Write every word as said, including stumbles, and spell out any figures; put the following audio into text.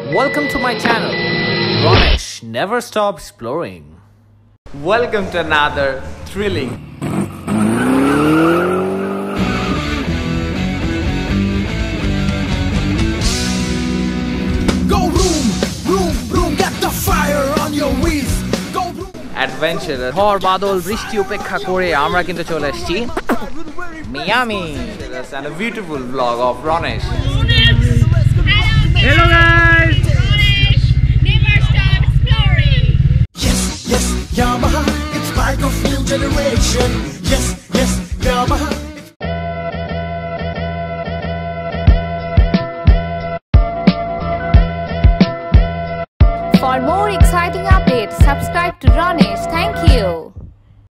Welcome to my channel. Ronesh never stop exploring. Welcome to another thrilling Go room, room, room, get the fire on your wheels. Go room. adventurous ঝড় বাদল বৃষ্টি উপেক্ষা করে আমরা কিন্তু চলে এসেছি Miami. and a beautiful vlog of Ronesh. Hello guys. Ronesh never stop exploring. Yes, yes, Yamaha, it's bike of new generation. Yes, yes, Yamaha.